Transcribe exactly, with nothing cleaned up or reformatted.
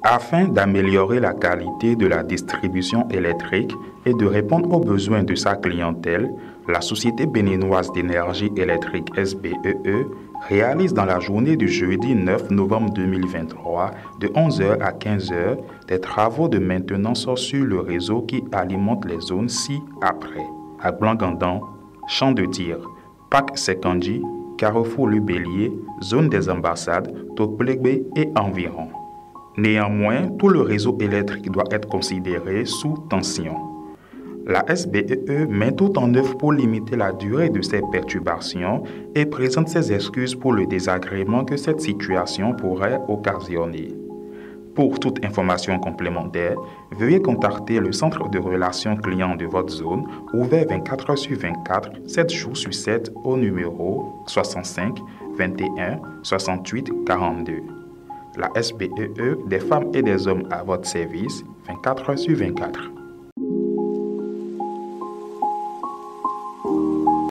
Afin d'améliorer la qualité de la distribution électrique et de répondre aux besoins de sa clientèle, la Société béninoise d'énergie électrique S B E E réalise dans la journée du jeudi neuf novembre deux mille vingt-trois de onze heures à quinze heures des travaux de maintenance sur le réseau qui alimente les zones ci-après. Agblangandan, Champ de Tir, Pac Sekandji, Carrefour Lubélier, Zone des Ambassades, Toplegbe et environ. Néanmoins, tout le réseau électrique doit être considéré sous tension. La S B E E met tout en œuvre pour limiter la durée de ces perturbations et présente ses excuses pour le désagrément que cette situation pourrait occasionner. Pour toute information complémentaire, veuillez contacter le centre de relations clients de votre zone, ouvert vingt-quatre heures sur vingt-quatre, sept jours sur sept, au numéro soixante-cinq vingt et un soixante-huit quarante-deux. La S B E E, des femmes et des hommes à votre service, vingt-quatre heures sur vingt-quatre.